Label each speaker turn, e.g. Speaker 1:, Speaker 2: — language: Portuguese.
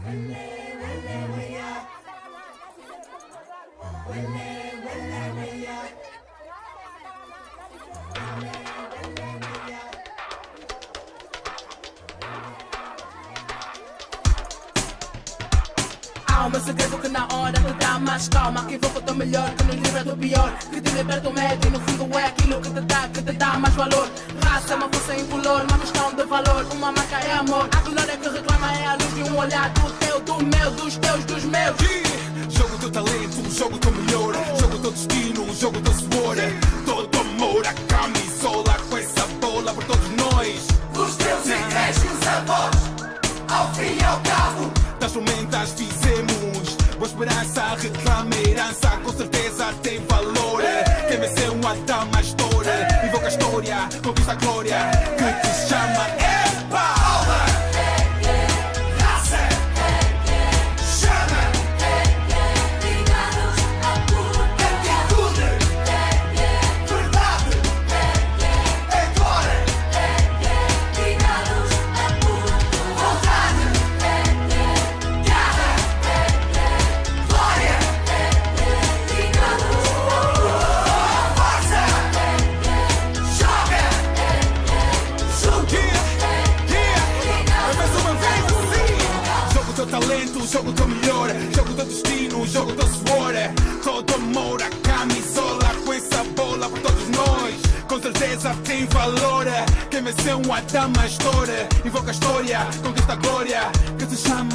Speaker 1: Há um segredo que na hora te dá mais calma, que invoca o teu melhor, que nos livra do pior, que te liberta do medo e no fundo é aquilo que te dá mais valor. Raça é uma força incolor, uma questão de valor, uma marca é amor. A glória que reclama é a luz de um olhar do teu, do meu, dos teus, dos meus.
Speaker 2: Jogo o teu talento, jogo o teu melhor, jogo o teu destino, jogo o teu suor. Todo amor, a camisola com essa bola por todos nós.
Speaker 3: Os teus egrégios avós, ao fim e ao cabo,
Speaker 2: das tormentas fizemos boa esperança, reclama herança, com certeza tem valor. Quem venceu a dama história, invoca a história, conquista a glória que te chama Epa! Talento, jogo o teu melhor, jogo o teu destino, jogo o teu suor. Todo amor, a camisola com essa bola por todos nós. Com certeza tem valor. Quem venceu a dama história, invoca a história, conquista a glória que te chama